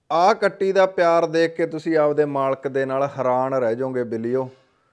ਆਹ ਕੱਟੀ ਦਾ ਪਿਆਰ ਦੇਖ ਕੇ ਤੁਸੀਂ ਆਪਦੇ ਮਾਲਕ ਦੇ ਨਾਲ ਹੈਰਾਨ ਰਹਿ ਜਾਓਗੇ ਬਿੱਲੀਓ।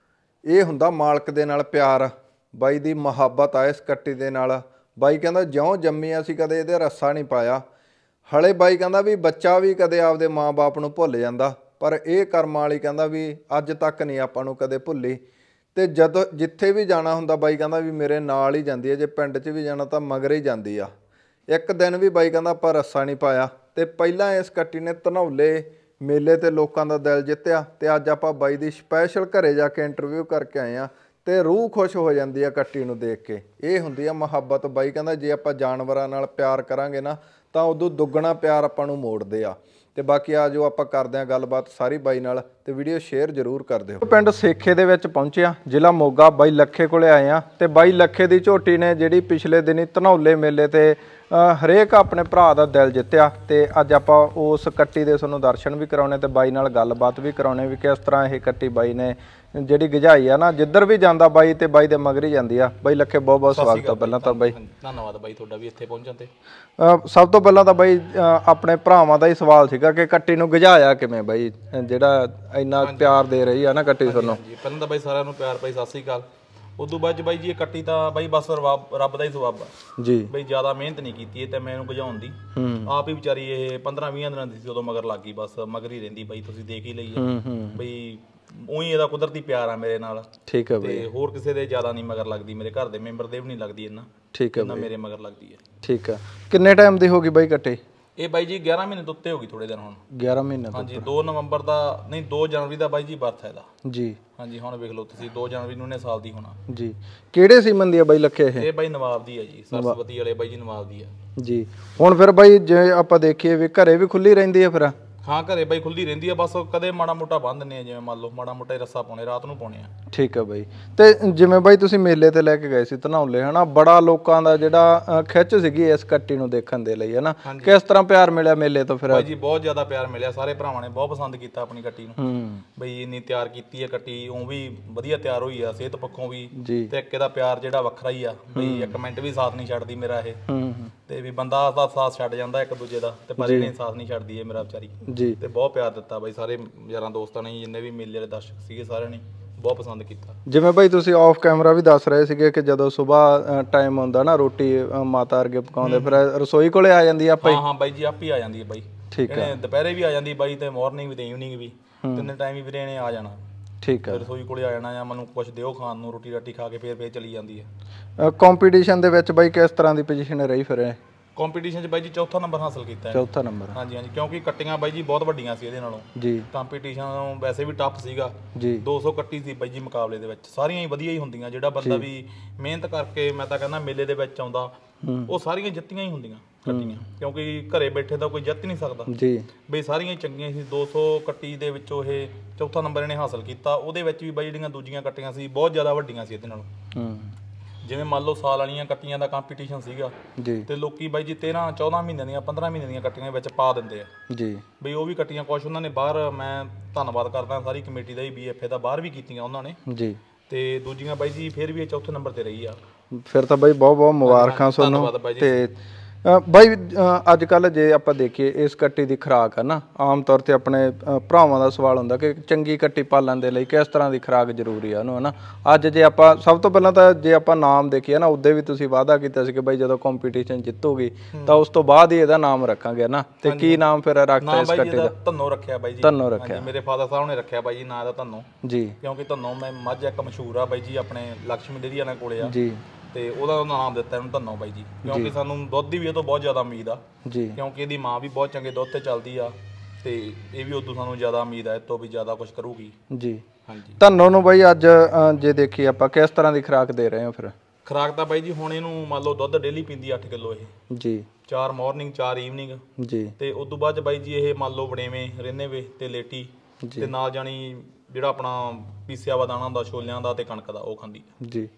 ਇਹ ਹੁੰਦਾ ਮਾਲਕ ਦੇ ਨਾਲ ਪਿਆਰ। ਬਾਈ ਦੀ ਮੁਹੱਬਤ ਆ ਇਸ ਕੱਟੀ ਦੇ ਨਾਲ। ਬਾਈ ਕਹਿੰਦਾ ਜਿਉਂ ਜੰਮੀ ਅਸੀਂ ਕਦੇ ਇਹਦੇ ਰੱਸਾ ਨਹੀਂ ਪਾਇਆ। ਹਲੇ ਬਾਈ ਕਹਿੰਦਾ ਵੀ ਬੱਚਾ ਵੀ ਕਦੇ ਆਪਦੇ ਮਾਂ-ਬਾਪ ਨੂੰ ਭੁੱਲ ਜਾਂਦਾ, ਪਰ ਇਹ ਕਰਮਾਂ ਵਾਲੀ ਕਹਿੰਦਾ ਵੀ ਅੱਜ ਤੱਕ ਨਹੀਂ ਆਪਾਂ ਨੂੰ ਕਦੇ ਭੁੱਲੀ। ਤੇ ਜਦੋਂ ਜਿੱਥੇ ਵੀ ਜਾਣਾ ਹੁੰਦਾ ਬਾਈ ਕਹਿੰਦਾ ਵੀ ਮੇਰੇ ਨਾਲ ਹੀ ਜਾਂਦੀ ਹੈ। ਜੇ ਪਿੰਡ 'ਚ ਵੀ ਜਾਣਾ ਤਾਂ ਮਗਰ ਹੀ ਜਾਂਦੀ ਆ। ਇੱਕ ਦਿਨ ਵੀ ਬਾਈ ਕਹਿੰਦਾ ਆਪਾਂ ਰੱਸਾ ਨਹੀਂ ਪਾਇਆ। ਤੇ ਪਹਿਲਾਂ ਇਸ ਕੱਟੀ ਨੇ ਧਨੌਲੇ ਮੇਲੇ ਤੇ ਲੋਕਾਂ ਦਾ ਦਿਲ ਜਿੱਤਿਆ। ਤੇ ਅੱਜ ਆਪਾਂ ਬਾਈ ਦੀ ਸਪੈਸ਼ਲ ਘਰੇ ਜਾ ਕੇ ਇੰਟਰਵਿਊ ਕਰਕੇ ਆਏ ਆ ਤੇ ਰੂਹ ਖੁਸ਼ ਹੋ ਜਾਂਦੀ ਆ ਕੱਟੀ ਨੂੰ ਦੇਖ ਕੇ। ਇਹ ਹੁੰਦੀ ਆ ਮੁਹੱਬਤ। ਬਾਈ ਕਹਿੰਦਾ ਜੇ ਆਪਾਂ ਜਾਨਵਰਾਂ ਨਾਲ ਪਿਆਰ ਕਰਾਂਗੇ ਨਾ ਤਾਂ ਉਦੋਂ ਦੁੱਗਣਾ ਪਿਆਰ ਆਪਾਂ ਨੂੰ ਮੋੜਦੇ ਆ। ਤੇ ਬਾਕੀ ਆ ਜੋ ਆਪਾਂ ਕਰਦੇ ਆ ਗੱਲਬਾਤ ਸਾਰੀ ਬਾਈ ਨਾਲ, ਤੇ ਵੀਡੀਓ ਸ਼ੇਅਰ ਜ਼ਰੂਰ ਕਰ ਦਿਓ। ਪਿੰਡ ਸੇਖੇ ਦੇ ਵਿੱਚ ਪਹੁੰਚਿਆ, ਜ਼ਿਲ੍ਹਾ ਮੋਗਾ। ਬਾਈ ਲੱਖੇ ਕੋਲੇ ਆਏ ਆ ਤੇ ਬਾਈ ਲੱਖੇ ਦੀ ਝੋਟੀ ਨੇ ਜਿਹੜੀ ਪਿਛਲੇ ਦਿਨੀ ਧਨੌਲੇ ਮੇਲੇ ਤੇ ਹਰੇਕ ਆਪਣੇ ਭਰਾ ਦਾ ਦਿਲ ਜਿੱਤਿਆ। ਤੇ ਅੱਜ ਆਪਾਂ ਉਸ ਕੱਟੀ ਦੇ ਤੁਹਾਨੂੰ ਦਰਸ਼ਨ ਵੀ ਕਰਾਉਣੇ ਤੇ ਬਾਈ ਨਾਲ ਗੱਲਬਾਤ ਵੀ ਕਰਾਉਣੇ ਵੀ ਕਿਸ ਤਰ੍ਹਾਂ ਇਹ ਕੱਟੀ ਬਾਈ ਨੇ ਜਿਹੜੀ ਗਜਾਈ ਆ ਨਾ, ਜਿੱਧਰ ਵੀ ਜਾਂਦਾ ਬਾਈ ਤੇ ਬਾਈ ਦੇ ਮਗਰ ਹੀ ਜਾਂਦੀ ਆ। ਬਾਈ ਲੱਖੇ ਬਹੁਤ ਬਹੁਤ ਸਵਾਗਤ ਆ ਪਹਿਲਾਂ ਤਾਂ ਬਾਈ। ਧੰਨਵਾਦ ਬਾਈ ਤੁਹਾਡਾ ਵੀ ਇੱਥੇ ਪਹੁੰਚਣ ਤੇ। ਸਭ ਤੋਂ ਪਹਿਲਾਂ ਤਾਂ ਬਾਈ ਆਪਣੇ ਭਰਾਵਾਂ ਦਾ ਹੀ ਸਵਾਲ ਸੀਗਾ ਕਿ ਕੱਟੀ ਨੂੰ ਗਜਾਇਆ ਕਿਵੇਂ ਬਾਈ, ਜਿਹੜਾ ਇੰਨਾ ਪਿਆਰ ਦੇ ਰਹੀ ਆ ਨਾ ਕੱਟੀ ਤੁਹਾਨੂੰ। ਪਹਿਲਾਂ ਤਾਂ ਬਾਈ ਸਾਰਿਆਂ ਨੂੰ ਪਿਆਰ ਭਾਈ ਸਤਿ ਸ੍ਰੀ ਅਕਾਲ। ਉਦੋਂ ਬਾਅਦ ਬਾਈ ਜੀ ਇਹ ਕੱਟੀ ਤਾਂ ਬਾਈ ਬਸ ਰੱਬ ਦਾ ਹੀ ਸਵਾਬ ਆ ਜੀ। ਬਈ ਜ਼ਿਆਦਾ ਮਿਹਨਤ ਨਹੀਂ ਕੀਤੀ ਇਹ ਤੇ ਮੈਨੂੰ ਗਜਾਉਣ ਦੀ। ਆਪ ਹੀ ਵਿਚਾਰੀ ਇਹ 15-20 ਦਿਨਾਂ ਦੀ ਸੀ ਉਦੋਂ ਮਗਰ ਲੱਗ ਗਈ, ਬਸ ਮਗਰ ਹੀ ਰਹਿੰਦੀ ਬਾਈ। ਤੁਸੀਂ ਦੇਖ ਹੀ ਲਈ ਆ ਬਈ ਉਹੀ ਇਹਦਾ ਕੁਦਰਤੀ ਪਿਆਰ ਆ ਮੇਰੇ ਨਾਲ। ਠੀਕ ਹੈ ਬਾਈ। ਤੇ ਹੋਰ ਕਿਸੇ ਦੇ ਜ਼ਿਆਦਾ ਨਹੀਂ ਮਗਰ ਲੱਗਦੀ, ਮੇਰੇ ਘਰ ਦੇ ਮੈਂਬਰ ਦੇ ਵੀ ਨਹੀਂ ਲੱਗਦੀ ਇੰਨਾ। ਠੀਕ ਹੈ ਬਾਈ, ਮੇਰੇ ਮਗਰ ਲੱਗਦੀ ਹੈ। ਠੀਕ ਆ। ਕਿੰਨੇ ਟਾਈਮ ਦੀ ਹੋ ਗਈ ਬਾਈ ਕੱਟੀ ਇਹ ਬਾਈ ਜੀ 11 ਮਹੀਨੇ ਤੋਂ ਉੱਤੇ ਹੋ ਗਈ ਥੋੜੇ ਦਿਨ ਹੁਣ। 11 ਮਹੀਨੇ ਤੋਂ? ਹਾਂਜੀ 2 ਨਵੰਬਰ ਦਾ ਨਹੀਂ 2 ਜਨਵਰੀ ਦਾ ਬਾਈ ਜੀ ਬਰਥ ਹੈ ਇਹਦਾ ਜੀ। ਹਾਂਜੀ ਹੁਣ ਵੇਖ ਲਓ ਤੁਸੀਂ 2 ਜਨਵਰੀ ਨੂੰ ਇਹਨੇ ਸਾਲ ਦੀ ਹੋਣਾ ਜੀ। ਕਿਹੜੇ ਸੀਮਨ ਦੀ ਆ ਬਾਈ ਲੱਖੇ ਇਹ? ਇਹ ਬਾਈ ਨਵਾਬ ਦੀ ਹੈ ਜੀ, ਸਰਸਵਤੀ ਵਾਲੇ ਬਾਈ ਜੀ ਨਵਾਬ ਦੀ ਆ ਜੀ। ਹੁਣ ਫਿਰ ਬਾਈ ਜੇ ਆਪਾਂ ਦੇਖੀਏ ਵੀ ਘਰੇ ਵੀ ਖੁੱਲੀ ਰਹਿੰਦੀ ਆ ਫਿਰ? ਹਾਂ ਘਰੇ ਬਾਈ ਖੁੱਲਦੀ ਰਹਿੰਦੀ ਆ, ਬਸ ਕਦੇ ਮਾੜਾ ਮੋਟਾ ਬੰਨ ਦਿੰਦੇ ਆ, ਜਿਵੇਂ ਮੰਨ ਲਓ ਮਾੜਾ ਮੋਟਾ ਰੱਸਾ ਪਾਉਣੇ ਰਾਤ ਨੂੰ ਪਾਉਣੇ ਆ। ਠੀਕ ਆ ਬਾਈ। ਤੇ ਜਿਵੇਂ ਬਾਈ ਤੁਸੀਂ ਮੇਲੇ ਤੇ ਲੈ ਕੇ ਗਏ ਸੀ ਧਨੌਲੇ ਹਨਾ, ਬੜਾ ਲੋਕਾਂ ਦਾ ਜਿਹੜਾ ਖਿੱਚ ਸੀਗੀ ਇਸ ਕੱਟੀ ਨੂੰ ਦੇਖਣ ਦੇ ਲਈ ਹਨਾ, ਕਿਸ ਤਰ੍ਹਾਂ ਪਿਆਰ ਮਿਲਿਆ ਮੇਲੇ ਤੋਂ ਫਿਰ? ਬਾਈ ਜੀ ਬਹੁਤ ਜ਼ਿਆਦਾ ਪਿਆਰ ਮਿਲਿਆ, ਸਾਰੇ ਭਰਾਵਾਂ ਨੇ ਬਹੁਤ ਪਸੰਦ ਕੀਤਾ ਆਪਣੀ ਕੱਟੀ ਨੂੰ। ਬਈ ਇੰਨੀ ਤਿਆਰ ਕੀਤੀ ਹੈ ਕੱਟੀ, ਉਹ ਵੀ ਵਧੀਆ ਤਿਆਰ ਹੋਈ ਆ ਸਿਹਤ ਪੱਖੋਂ ਵੀ। ਤੇ ਇੱਕ ਇਹਦਾ ਪਿਆਰ ਜਿਹੜਾ ਵੱਖਰਾ ਹੀ ਆ ਬਈ, ਇੱਕ ਮਿੰਟ ਵੀ ਸਾਥ ਨਹੀਂ ਛੱਡਦੀ ਮੇਰਾ ਇਹ। ਤੇ ਵੀ ਬੰਦਾ ਦਾ ਸਾਥ ਛੱਡ ਜਾਂਦਾ ਇੱਕ ਦੂਜੇ ਦਾ, ਤੇ ਪਰ ਇਹਨੇ ਸਾਥ ਨਹੀਂ ਛੱਡਦੀ ਇਹ ਮੇਰਾ ਵਿਚਾਰੀ ਜੀ। ਤੇ ਬਹੁਤ ਪਿਆਰ ਦਿੱਤਾ ਬਾਈ ਸਾਰੇ ਯਾਰਾਂ ਦੋਸਤਾਂ ਨੇ, ਜਿੰਨੇ ਵੀ ਮੇਲੇ ਵਾਲੇ ਦਰਸ਼ਕ ਸੀਗੇ ਸਾਰਿਆਂ ਨੇ ਬਹੁਤ ਪਸੰਦ ਕੀਤਾ। ਜਿਵੇਂ ਬਾਈ ਤੁਸੀਂ ਆਫ ਕੈਮਰਾ ਵੀ ਦੱਸ ਰਹੇ ਸੀਗੇ ਕਿ ਜਦੋਂ ਸਵੇਰ ਟਾਈਮ ਹੁੰਦਾ ਨਾ ਰੋਟੀ ਮਾਤਾ ਅਰਗੇ ਪਕਾਉਂਦੇ, ਫਿਰ ਰਸੋਈ ਕੋਲੇ ਆ ਜਾਂਦੀ ਆ ਆਪਾਂ? ਹਾਂ ਬਾਈ ਜੀ ਆਪੇ ਆ ਜਾਂਦੀ ਹੈ ਬਾਈ। ਠੀਕ ਹੈ। ਦੁਪਹਿਰੇ ਵੀ ਆ ਜਾਂਦੀ ਬਾਈ ਤੇ ਮਾਰਨਿੰਗ ਵੀ ਤੇ ਈਵਨਿੰਗ ਵੀ, ਤਿੰਨੇ ਟਾਈਮ ਹੀ ਵੀਰੇ ਇਹਨੇ ਆ ਜਾਣਾ। ਠੀਕ ਹੈ। ਰਸੋਈ ਕੋਲੇ ਆ ਜਾਣਾ ਜਾਂ ਮੈਨੂੰ ਕੁਝ ਦਿਓ ਖਾਣ ਨੂੰ, ਰੋਟੀ ਰਾਟੀ ਖਾ ਕੇ ਫੇਰ ਚਲੀ ਜਾਂਦੀ ਹੈ। ਕੰਪੀਟੀਸ਼ਨ ਦੇ ਵਿੱਚ ਬਾਈ ਕਿਸ ਤਰ੍ਹਾਂ ਦੀ ਪੋਜੀਸ਼ਨ ਰਹੀ ਫਿਰ? ਕੰਪੀਟੀਸ਼ਨ 'ਚ ਬਾਈ ਜੀ ਚੌਥਾ ਨੰਬਰ ਹਾਸਲ ਕੀਤਾ ਹੈ। ਚੌਥਾ ਨੰਬਰ? ਹਾਂਜੀ ਹਾਂਜੀ, ਕਿਉਂਕਿ ਕੱਟੀਆਂ ਬਾਈ ਜੀ ਬਹੁਤ ਵੱਡੀਆਂ ਸੀ ਇਹਦੇ ਨਾਲੋਂ ਜੀ। ਕੰਪੀਟੀਸ਼ਨ ਵੈਸੇ ਵੀ ਟਫ ਸੀਗਾ ਜੀ। 200 ਕੱਟੀ ਸੀ ਬਾਈ ਜੀ ਮੁਕਾਬਲੇ ਦੇ ਵਿੱਚ। ਸਾਰੀਆਂ ਹੀ ਵਧੀਆ ਹੀ ਹੁੰਦੀਆਂ, ਜਿਹੜਾ ਬੰਦਾ ਵੀ ਮਿਹਨਤ ਕਰਕੇ ਮੈਂ ਤਾਂ ਕਹਿੰਦਾ ਮੇਲੇ ਦੇ ਵਿੱਚ ਆਉਂਦਾ ਉਹ ਸਾਰੀਆਂ ਜਿੱਤੀਆਂ ਹੀ ਹੁੰਦੀਆਂ ਕੱਟੀਆਂ, ਕਿਉਂਕਿ ਘਰੇ ਬੈਠੇ ਤਾਂ ਕੋਈ ਜਿੱਤ ਹੀ ਨਹੀਂ ਸਕਦਾ ਜੀ। ਬਈ ਸਾਰੀਆਂ ਹੀ ਚੰਗੀਆਂ ਸੀ। 200 ਕੱਟੀ ਦੇ ਵਿੱਚੋਂ ਇਹ ਚੌਥਾ ਨੰਬਰ ਇਹਨੇ ਹਾਸਲ ਕੀਤਾ। ਉਹਦੇ ਵਿੱਚ ਵੀ ਬਾਈ ਜਿਹੜੀਆਂ ਦੂਜੀਆਂ ਕੱਟੀਆਂ ਸੀ ਬਹੁਤ ਜ਼ਿਆਦਾ ਵੱਡੀਆਂ ਸੀ ਇਹਦੇ ਨਾਲੋਂ। ਜਿਵੇਂ ਮੰਨ ਲਓ ਸਾਲ ਵਾਲੀਆਂ ਕੱਟੀਆਂ ਦਾ ਕੰਪੀਟੀਸ਼ਨ ਸੀਗਾ ਤੇ ਲੋਕੀ ਬਾਈ ਜੀ 13-14 ਮਹੀਨਿਆਂ ਦੀਆਂ 15 ਮਹੀਨਿਆਂ ਦੀਆਂ ਕੱਟੀਆਂ ਵਿੱਚ ਪਾ ਦਿੰਦੇ ਆ ਜੀ। ਬਈ ਉਹ ਵੀ ਕੱਟੀਆਂ ਕੁਛ ਉਹਨਾਂ ਨੇ ਬਾਹਰ, ਮੈਂ ਧੰਨਵਾਦ ਕਰਦਾ ਸਾਰੀ ਕਮੇਟੀ ਦਾ ਹੀ, BFA ਦਾ, ਬਾਹਰ ਵੀ ਕੀਤੀਆਂ ਉਹਨਾਂ ਨੇ ਜੀ। ਤੇ ਦੂਜੀਆਂ ਬਾਈ ਜੀ ਫਿਰ ਵੀ ਇਹ ਚੌਥੇ ਨੰਬਰ ਤੇ ਰਹੀ ਆ। ਫਿਰ ਤਾਂ ਬਾਈ ਬਹੁਤ ਬਹੁਤ ਮੁਬਾਰਕਾਂ ਤੁਹਾਨੂੰ। ਤੇ ਬਾਈ ਅੱਜ ਕੱਲ੍ਹ ਜੇ ਆਪਾਂ ਦੇਖੀਏ ਇਸ ਕੱਟੀ ਦੀ ਖੁਰਾਕ ਆ ਨਾ, ਆਮ ਤੌਰ 'ਤੇ ਆਪਣੇ ਭਰਾਵਾਂ ਦਾ ਸਵਾਲ ਹੁੰਦਾ ਕਿ ਚੰਗੀ ਕੱਟੀ ਪਾਲਣ ਦੇ ਲਈ ਕਿਸ ਤਰ੍ਹਾਂ ਦੀ ਖੁਰਾਕ ਜ਼ਰੂਰੀ ਆ ਉਹਨੂੰ, ਹੈ ਨਾ। ਅੱਜ ਜੇ ਆਪਾਂ ਸਭ ਤੋਂ ਪਹਿਲਾਂ ਤਾਂ ਜੇ ਆਪਾਂ ਨਾਮ ਦੇਖੀਏ ਨਾ, ਉੱਦੇ ਵੀ ਤੁਸੀਂ ਵਾਅਦਾ ਕੀਤਾ ਸੀ ਕਿ ਬਾਈ ਜਦੋਂ ਕੰਪੀਟੀਸ਼ਨ ਜਿੱਤੂਗੀ ਤਾਂ ਉਸ ਤੋਂ ਬਾਅਦ ਹੀ ਇਹਦਾ ਨਾਮ ਰੱਖਾਂਗੇ ਨਾ। ਤੇ ਕੀ ਨਾਮ ਫਿਰ ਰੱਖਤਾ ਇਸ ਕੱਟੀ ਦਾ? ਧੰਨੋ ਰੱਖਿਆ ਬਾਈ ਜੀ। ਧੰਨੋ ਰੱਖਿਆ, ਮੇਰੇ ਫਾਦਰ ਸਾਹਿਬ ਨੇ ਰੱਖਿਆ ਬਾਈ ਜੀ ਨਾਂ ਦਾ ਧੰਨੋ ਜੀ। ਕਿਉਂਕਿ ਧੰਨੋ ਮੈਂ ਮੱਝ ਇੱਕ ਮਸ਼ਹੂਰ ਆ ਬਾਈ ਜੀ ਆਪਣੇ ਲక్ష్ਮੀ ਡੇਅਰੀ ਵਾਲਿਆਂ ਕੋਲੇ ਆ ਜੀ, ਤੇ ਉਹਦਾ ਨਾਮ ਦਿੱਤਾ ਇਹਨੂੰ ਧੰਨੋ ਬਾਈ ਜੀ। ਕਿਉਂਕਿ ਸਾਨੂੰ ਦੁੱਧ ਦੀ ਵੀ ਇਹ ਤੋਂ ਬਹੁਤ ਜ਼ਿਆਦਾ ਉਮੀਦ ਆ ਜੀ, ਕਿਉਂਕਿ ਇਹਦੀ ਮਾਂ ਵੀ ਬਹੁਤ ਚੰਗੇ ਦੁੱਧ ਤੇ ਚੱਲਦੀ ਆ, ਤੇ ਇਹ ਵੀ ਉਦੋਂ ਸਾਨੂੰ ਜ਼ਿਆਦਾ ਉਮੀਦ ਆ ਇਹ ਤੋਂ ਵੀ ਜ਼ਿਆਦਾ ਕੁਝ ਕਰੂਗੀ ਜੀ। ਹਾਂਜੀ। ਧੰਨੋ ਨੂੰ ਬਾਈ ਅੱਜ ਜੇ ਦੇਖੀਏ ਆਪਾਂ ਕਿਸ ਤਰ੍ਹਾਂ ਦੀ ਖੁਰਾਕ ਦੇ ਰਹੇ ਹੋ ਫਿਰ? ਖੁਰਾਕ ਤਾਂ ਬਾਈ ਜੀ ਹੁਣ ਇਹਨੂੰ ਮੰਨ ਲਓ ਦੁੱਧ ਡੇਲੀ ਪੀਂਦੀ 8 ਕਿਲੋ ਇਹ ਜੀ, 4 ਮਾਰਨਿੰਗ 4 ਈਵਨਿੰਗ ਜੀ। ਤੇ ਉਦੋਂ ਬਾਅਦ ਬਾਈ ਜੀ ਇਹ ਮੰਨ ਲਓ ਵੜੇਵੇਂ ਰਹਿੰਦੇ ਵੇ ਤੇ ਲੇਟੀ ਤੇ ਨਾਲ ਜਾਣੀ ਜਿਹੜਾ ਆਪਣਾ ਪੀਸਿਆ ਵਾ ਦਾਣਾ ਹੁੰਦਾ ਛੋਲਿਆਂ ਦਾ ਤੇ ਕਣਕ ਦਾ ਉਹ ਖਾਂਦੀ ਜੀ।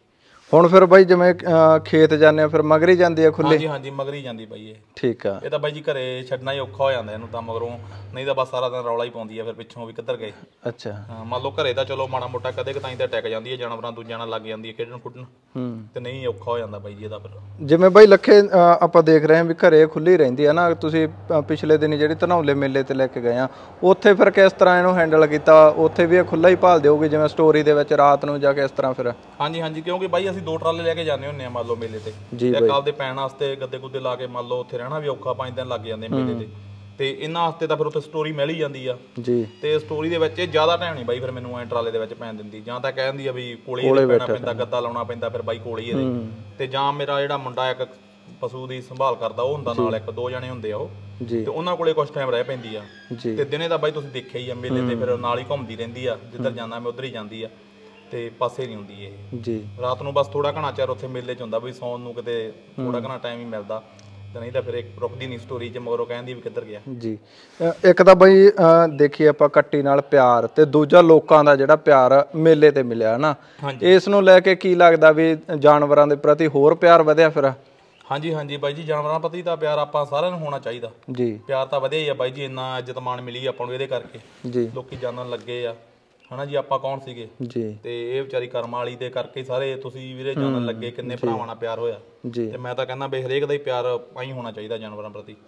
ਹੁਣ ਫਿਰ ਬਾਈ ਜਿਵੇਂ ਖੇਤ ਜਾਂਦੇ ਆ ਫਿਰ ਮਗਰ ਹੀ ਜਾਂਦੀ ਆ ਖੁੱਲੀ? ਹਾਂਜੀ ਹਾਂਜੀ ਮਗਰ ਹੀ ਜਾਂਦੀ ਬਾਈ ਇਹ। ਠੀਕ ਆ। ਇਹ ਤਾਂ ਬਾਈ ਜੀ ਘਰੇ ਛੱਡਣਾ ਹੀ ਔਖਾ ਹੋ ਜਾਂਦਾ ਇਹਨੂੰ ਤਾਂ ਮਗਰੋਂ, ਨਹੀਂ ਤਾਂ ਬਸ ਸਾਰਾ ਦਿਨ ਰੌਲਾ ਹੀ ਪਾਉਂਦੀ ਆ ਫਿਰ ਪਿੱਛੋਂ ਵੀ ਕਿੱਧਰ ਗਏ। ਅੱਛਾ। ਹਾਂ ਮੰਨ ਲਓ ਘਰੇ ਤਾਂ ਚਲੋ ਮਾੜਾ ਮੋਟਾ ਕਦੇ ਕਤਾਈ ਤਾਂ ਟਿਕ ਜਾਂਦੀ ਹੈ, ਜਾਨਵਰਾਂ ਦੂਜਿਆਂ ਨਾਲ ਲੱਗ ਜਾਂਦੀ ਹੈ ਖੇਡਣ ਖੁੱਡਣ, ਤੇ ਨਹੀਂ ਔਖਾ ਹੋ ਜਾਂਦਾ ਬਾਈ ਜੀ ਇਹਦਾ। ਫਿਰ ਜਿਵੇਂ ਬਾਈ ਲੱਖੇ ਆਪਾਂ ਦੇਖ ਰਹੇ ਹਾਂ ਵੀ ਘਰੇ ਖੁੱਲੀ ਰਹਿੰਦੀ ਆ ਨਾ, ਤੁਸੀਂ ਪਿਛਲੇ ਦਿਨੀ ਜਿਹੜੀ ਧਨੌਲੇ ਮੇਲੇ ਤੇ ਲੈ ਕੇ ਗਏ ਆ, ਉੱਥੇ ਫਿਰ ਕਿਸ ਤਰ੍ਹਾਂ ਇਹਨੂੰ ਹੈਂਡਲ ਕੀਤਾ? ਉੱਥੇ ਵੀ ਇਹ ਖੁੱਲਾ ਹੀ ਭਾਲ ਦਿਓਗੇ ਜਿਵੇਂ ਸਟੋਰੀ ਦੇ ਵਿੱਚ ਰਾਤ ਨੂੰ ਜਾ ਕੇ ਇਸ ਤਰ੍ਹਾਂ ਫਿਰ? ਹਾਂਜੀ ਹਾਂਜੀ, ਕਿਉਂਕਿ ਬਾਈ ਅਸੀਂ 2 ਟਰਾਲੇ ਲੈ ਕੇ ਜਾਂਦੇ ਹੁੰਦੇ ਆ ਮੰਨ ਲਓ ਮੇਲੇ ਤੇ, ਇੱਕ ਆਪਦੇ ਪੈਣ ਵਾਸਤੇ ਗੱਦੇ ਗੁੱਦੇ ਲਾ ਕੇ ਮੰਨ ਲਓ ਉੱਥੇ ਰਹਿਣਾ ਵੀ ਔਖਾ 5 ਦਿਨ ਲੱਗ ਜਾਂਦੇ ਮੇਲੇ ਤੇ ਇਹਨਾਂ ਵਾਸਤੇ ਤਾਂ ਫਿਰ ਉੱਥੇ ਸਟੋਰੀ ਮਿਲ ਹੀ ਜਾਂਦੀ ਆ ਜੀ। ਤੇ ਸਟੋਰੀ ਦੇ ਵਿੱਚ ਇਹ ਜ਼ਿਆਦਾ ਟਾਈਮ ਨਹੀਂ ਬਾਈ ਫਿਰ ਮੈਨੂੰ ਐ ਟਰਾਲੇ ਦੇ ਵਿੱਚ ਪੈਣ ਦਿੰਦੀ, ਜਾਂ ਤਾਂ ਕਹਿ ਦਿੰਦੀ ਆ ਵੀ ਕੋਲੇ ਹੀ ਪੈਣਾ ਪੈਂਦਾ, ਗੱਦਾ ਲਾਉਣਾ ਪੈਂਦਾ ਫਿਰ ਬਾਈ ਕੋਲੇ ਹੀ ਇਹਦੇ, ਤੇ ਜਾਂ ਮੇਰਾ ਜਿਹੜਾ ਮੁੰਡਾ ਇੱਕ ਪਸ਼ੂ ਦੀ ਸੰਭਾਲ ਕਰਦਾ ਉਹ ਹੁੰਦਾ ਨਾਲ, 1-2 ਜਣੇ ਹੁੰਦੇ ਆ ਉਹ, ਤੇ ਉਹਨਾਂ ਕੋਲੇ ਕੁਝ ਟਾਈਮ ਰਹਿ ਪੈਂਦੀ ਆ। ਤੇ ਦਿਨੇ ਤਾਂ ਬਾਈ ਤੁਸੀਂ ਦੇਖਿਆ ਹੀ ਆ ਮੇਲੇ ਤੇ ਫਿਰ ਨਾਲ ਹੀ ਘੁੰਮਦੀ ਰਹਿੰਦੀ ਆ, ਜਿੱਧਰ ਜਾਂਦਾ ਮੈਂ ਉਧਰ ਹੀ ਜਾਂਦੀ ਆ, ਤੇ ਪਾਸੇ ਨਹੀਂ ਹੁੰਦੀ ਇਹ ਜੀ। ਰਾਤ ਨੂੰ ਬਸ ਥੋੜਾ ਘਣਾ ਚਿਰ ਉੱਥੇ ਮੇਲੇ 'ਚ ਹੁੰਦਾ ਵੀ ਸੌਣ ਨੂੰ ਕਿਤੇ ਥੋੜਾ ਘਣਾ ਟਾਈਮ ਹੀ ਮਿਲਦਾ, ਨਹੀਂ ਤਾਂ ਫਿਰ ਇੱਕ ਰੁਕਦੀ ਨਹੀਂ ਸਟੋਰੀ 'ਚ, ਮਗਰੋਂ ਕਹਿੰਦੀ ਵੀ ਕਿੱਧਰ ਗਿਆ ਜੀ। ਇੱਕ ਤਾਂ ਬਈ ਦੇਖੀਏ ਆਪਾਂ ਕੱਟੀ ਨਾਲ ਪਿਆਰ, ਤੇ ਦੂਜਾ ਲੋਕਾਂ ਦਾ ਜਿਹੜਾ ਪਿਆਰ ਮੇਲੇ ਤੇ ਮਿਲਿਆ ਨਾ, ਇਸ ਨੂੰ ਲੈ ਕੇ ਕੀ ਲੱਗਦਾ ਵੀ ਜਾਨਵਰਾਂ ਦੇ ਪ੍ਰਤੀ ਹੋਰ ਪਿਆਰ ਵਧਿਆ ਫਿਰ? ਹਾਂਜੀ ਹਾਂਜੀ ਬਾਈ ਜੀ, ਜਾਨਵਰਾਂ ਪ੍ਰਤੀ ਤਾਂ ਪਿਆਰ ਆਪਾਂ ਸਾਰਿਆਂ ਨੂੰ ਹੋਣਾ ਚਾਹੀਦਾ ਜੀ। ਪਿਆਰ ਤਾਂ ਵਧਿਆ ਹੀ ਆ ਬਾਈ ਜੀ, ਇੰਨਾ ਇੱਜ਼ਤ ਮਾਣ ਮਿਲੀ ਆਪਾਂ ਨੂੰ ਇਹਦੇ ਕਰਕੇ ਜੀ, ਲੋਕੀ ਜਾਣਨ ਲੱਗੇ ਆ ਹਨਾ ਜੀ ਆਪਾਂ ਕੌਣ ਸੀਗੇ ਜੀ, ਤੇ ਇਹ ਵਿਚਾਰੀ ਕਰਮ ਵਾਲੀ ਦੇ ਕਰਕੇ ਸਾਰੇ ਤੁਸੀਂ ਵੀਰੇ ਜਾਣਨ ਲੱਗੇ, ਕਿੰਨੇ ਭਰਾਵਾਂ ਨਾਲ ਪਿਆਰ ਹੋਇਆ ਜੀ। ਤੇ ਮੈਂ ਤਾਂ ਕਹਿੰਦਾ ਬਈ ਹਰੇਕ ਦਾ ਹੀ ਪਿਆਰ ਆਈ ਹੋਣਾ ਚਾਹੀਦਾ ਜਾਨਵਰਾਂ ਪ੍ਰਤੀ।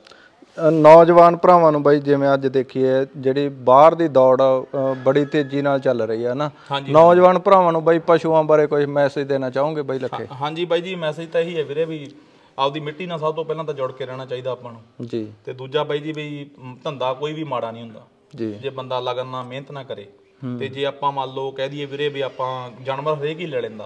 ਨੌਜਵਾਨ ਭਰਾਵਾਂ ਨੂੰ ਬਾਈ ਜਿਵੇਂ ਅੱਜ ਦੇਖੀਏ ਜਿਹੜੀ ਬਾਹਰ ਦੀ ਦੌੜ ਬੜੀ ਤੇਜ਼ੀ ਨਾਲ ਚੱਲ ਰਹੀ ਹੈ ਨਾ, ਨੌਜਵਾਨ ਭਰਾਵਾਂ ਨੂੰ ਬਾਈ ਪਸ਼ੂਆਂ ਬਾਰੇ ਕੋਈ ਮੈਸੇਜ ਦੇਣਾ ਚਾਹੋਗੇ ਬਾਈ ਲੱਖੇ? ਹਾਂਜੀ ਬਾਈ ਜੀ, ਮੈਸੇਜ ਤਾਂ ਇਹੀ ਹੈ ਵੀਰੇ ਵੀ ਆਪਦੀ ਮਿੱਟੀ ਨਾਲ ਸਭ ਤੋਂ ਪਹਿਲਾਂ ਤਾਂ ਜੁੜ ਕੇ ਰਹਿਣਾ ਚਾਹੀਦਾ ਆਪਾਂ ਨੂੰ ਜੀ, ਤੇ ਦੂਜਾ ਬਾਈ ਜੀ ਵੀ ਧੰਦਾ ਕੋਈ ਵੀ ਮਾੜਾ ਨਹੀਂ ਹੁੰਦਾ ਜੀ, ਜੇ ਬੰਦਾ ਲਗਨ ਨਾਲ ਮਿਹਨਤ ਨਾ ਕਰੇ। ਤੇ ਜੇ ਆਪਾਂ ਮੰਨ ਲਓ ਕਹਿ ਦਈਏ ਵੀਰੇ ਵੀ ਆਪਾਂ ਜਾਨਵਰ ਹਰੇਕ ਹੀ ਲੈ ਲੈਂਦਾ,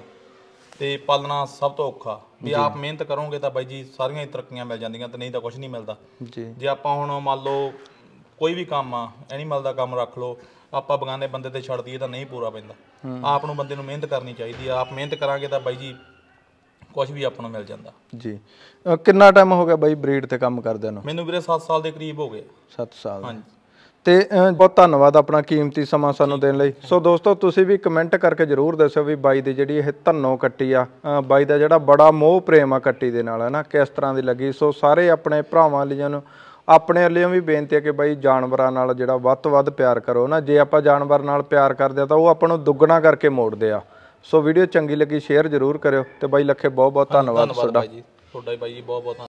ਤੇ ਪਾਲਣਾ ਸਭ ਤੋਂ ਔਖਾ, ਵੀ ਆਪ ਮਿਹਨਤ ਕਰੋਗੇ ਤਾਂ ਬਾਈ ਜੀ ਸਾਰੀਆਂ ਹੀ ਤਰੱਕੀਆਂ ਮਿਲ ਜਾਂਦੀਆਂ, ਤੇ ਨਹੀਂ ਤਾਂ ਕੁਝ ਨਹੀਂ ਮਿਲਦਾ ਜੀ। ਜੇ ਆਪਾਂ ਹੁਣ ਮੰਨ ਲਓ ਕੋਈ ਵੀ ਕੰਮ ਆ, ਐਨੀਮਲ ਦਾ ਕੰਮ ਰੱਖ ਲਓ, ਆਪਾਂ ਬਗਾਨੇ ਬੰਦੇ ਤੇ ਛੱਡ ਦਈਏ ਤਾਂ ਨਹੀਂ ਪੂਰਾ ਪੈਂਦਾ। ਆਪ ਨੂੰ ਬੰਦੇ ਨੂੰ ਮਿਹਨਤ ਕਰਨੀ ਚਾਹੀਦੀ ਆ, ਆਪ ਮਿਹਨਤ ਕਰਾਂਗੇ ਤਾਂ ਬਾਈ ਜੀ ਕੁਝ ਵੀ ਆਪਾਂ ਨੂੰ ਮਿਲ ਜਾਂਦਾ ਜੀ। ਕਿੰਨਾ ਟਾਈਮ ਹੋ ਗਿਆ ਬਾਈ ਬਰੀਡ ਤੇ ਕੰਮ ਕਰਦਿਆਂ ਨੂੰ? ਮੈਨੂੰ ਵੀਰੇ 7 ਸਾਲ ਦੇ ਕਰੀਬ ਹੋ ਗਏ। 7 ਸਾਲ? ਹਾਂਜੀ। ਤੇ ਬਹੁਤ ਧੰਨਵਾਦ ਆਪਣਾ ਕੀਮਤੀ ਸਮਾਂ ਸਾਨੂੰ ਦੇਣ ਲਈ। ਸੋ ਦੋਸਤੋ ਤੁਸੀਂ ਵੀ ਕਮੈਂਟ ਕਰਕੇ ਜ਼ਰੂਰ ਦੱਸਿਓ ਵੀ ਬਾਈ ਦੀ ਜਿਹੜੀ ਇਹ ਧੰਨੋ ਕੱਟੀ ਆ, ਬਾਈ ਦਾ ਜਿਹੜਾ ਬੜਾ ਮੋਹ ਪ੍ਰੇਮ ਆ ਕੱਟੀ ਦੇ ਨਾਲ ਹੈ ਨਾ, ਕਿਸ ਤਰ੍ਹਾਂ ਦੀ ਲੱਗੀ। ਸੋ ਸਾਰੇ ਆਪਣੇ ਭਰਾਵਾਂ ਲਈ ਨੂੰ ਆਪਣੇ ਵੱਲੋਂ ਵੀ ਬੇਨਤੀ ਹੈ ਕਿ ਬਾਈ ਜਾਨਵਰਾਂ ਨਾਲ ਜਿਹੜਾ ਵੱਧ ਤੋਂ ਵੱਧ ਪਿਆਰ ਕਰੋ ਨਾ, ਜੇ ਆਪਾਂ ਜਾਨਵਰ ਨਾਲ ਪਿਆਰ ਕਰਦੇ ਆ ਤਾਂ ਉਹ ਆਪਾਂ ਨੂੰ ਦੁੱਗਣਾ ਕਰਕੇ ਮੋੜਦੇ ਆ। ਸੋ ਵੀਡੀਓ ਚੰਗੀ ਲੱਗੀ ਸ਼ੇਅਰ ਜ਼ਰੂਰ ਕਰਿਓ, ਤੇ ਬਾਈ ਲੱਖੇ ਬਹੁਤ ਬਹੁਤ ਧੰਨਵਾਦ ਤੁਹਾਡਾ। ਤੁਹਾਡਾ ਬਾਈ ਜੀ ਬਹੁਤ ਬਹੁਤ